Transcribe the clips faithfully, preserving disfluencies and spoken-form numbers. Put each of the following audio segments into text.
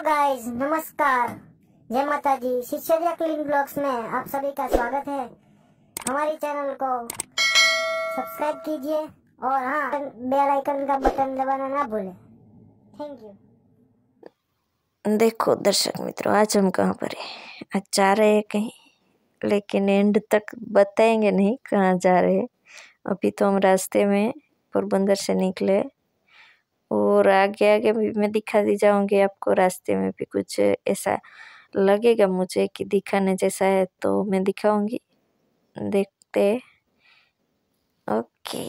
Guys, नमस्कार, जय माता दी। शिक्षक क्लीन ब्लॉग्स में आप सभी का स्वागत है। हमारे चैनल को सब्सक्राइब कीजिए और हाँ, बेल आइकन का बटन दबाना ना भूलें। Thank you. देखो दर्शक मित्रों, आज हम कहाँ पर है। आज जा रहे हैं कहीं, लेकिन एंड तक बताएंगे नहीं कहाँ जा रहे हैं। अभी तो हम रास्ते में पोरबंदर से निकले और आगे आगे भी मैं दिखा दी जाऊंगी आपको। रास्ते में भी कुछ ऐसा लगेगा मुझे कि दिखाने जैसा है तो मैं दिखाऊंगी, देखते। ओके।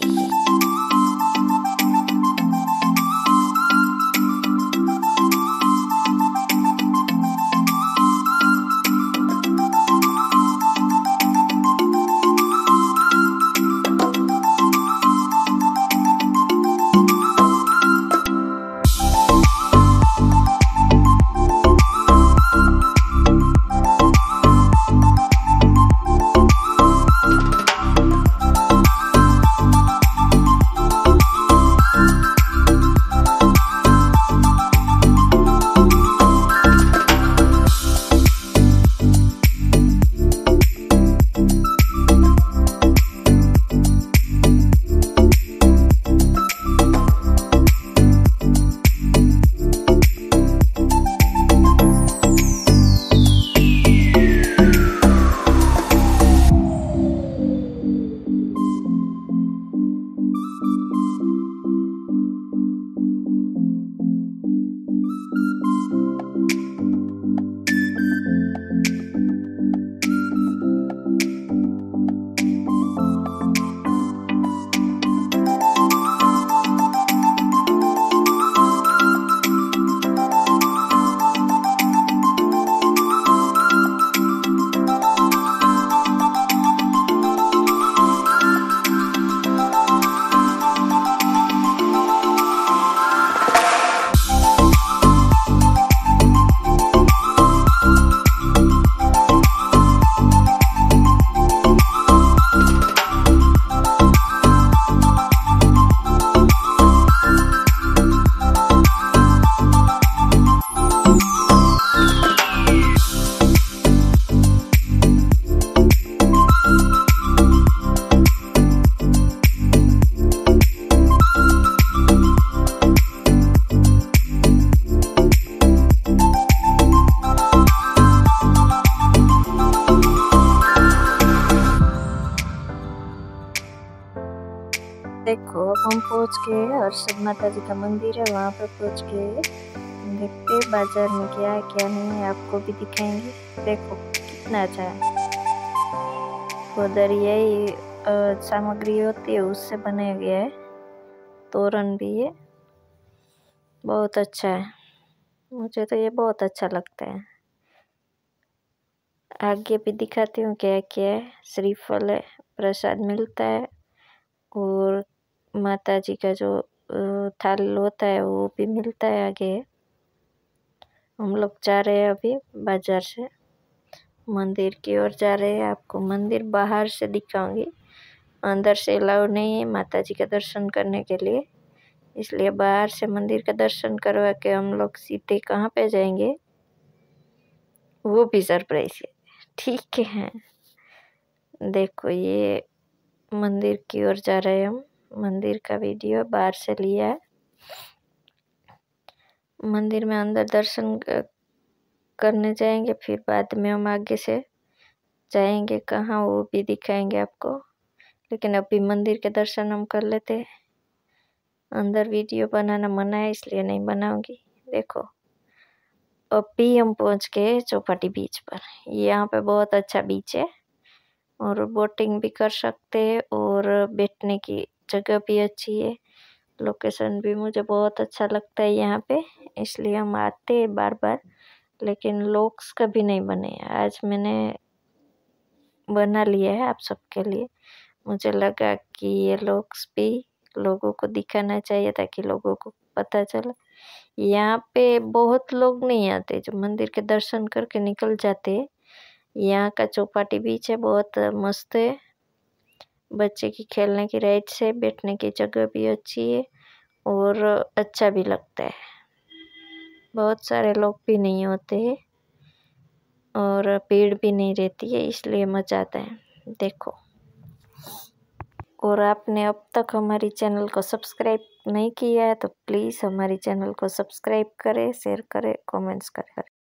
देखो अब हम पहुंच गए हर्षद माता जी का मंदिर है, वहाँ पर पहुंच गए। देखते बाजार में क्या है क्या नहीं है, आपको भी दिखाएंगे। देखो कितना अच्छा है। उधर यही सामग्री होती है उससे बनाया गया है। तोरण भी है, बहुत अच्छा है। मुझे तो ये बहुत अच्छा लगता है। आगे भी दिखाती हूँ क्या क्या है। श्रीफल है, प्रसाद मिलता है और माता जी का जो थाल होता है वो भी मिलता है। आगे हम लोग जा रहे हैं अभी बाजार से मंदिर की ओर जा रहे हैं। आपको मंदिर बाहर से दिखाऊंगी, अंदर से अलाउ नहीं है माता जी का दर्शन करने के लिए, इसलिए बाहर से मंदिर का दर्शन करवा के हम लोग सीधे कहाँ पे जाएंगे वो भी सरप्राइज है, ठीक है। देखो ये मंदिर की ओर जा रहे हैं हम। मंदिर का वीडियो बाहर से लिया है। मंदिर में अंदर दर्शन करने जाएंगे, फिर बाद में हम आगे से जाएंगे कहाँ वो भी दिखाएंगे आपको। लेकिन अभी मंदिर के दर्शन हम कर लेते हैं। अंदर वीडियो बनाना मना है, इसलिए नहीं बनाऊंगी। देखो अभी हम पहुंच गए चौपाटी बीच पर। यहाँ पे बहुत अच्छा बीच है और बोटिंग भी कर सकते हैं और बैठने की जगह भी अच्छी है। लोकेशन भी मुझे बहुत अच्छा लगता है यहाँ पे, इसलिए हम आते हैं बार बार। लेकिन लोग्स कभी नहीं बने, आज मैंने बना लिया है आप सबके लिए। मुझे लगा कि ये लोग्स भी लोगों को दिखाना चाहिए ताकि लोगों को पता चले। यहाँ पे बहुत लोग नहीं आते, जो मंदिर के दर्शन करके निकल जाते। यहाँ का चौपाटी बीच है, बहुत मस्त है। बच्चे की खेलने की राइड्स है, बैठने की जगह भी अच्छी है और अच्छा भी लगता है। बहुत सारे लोग भी नहीं होते हैं और भीड़ भी नहीं रहती है, इसलिए मजा आता है। देखो, और आपने अब तक हमारी चैनल को सब्सक्राइब नहीं किया है तो प्लीज़ हमारी चैनल को सब्सक्राइब करें, शेयर करें, कमेंट्स करें।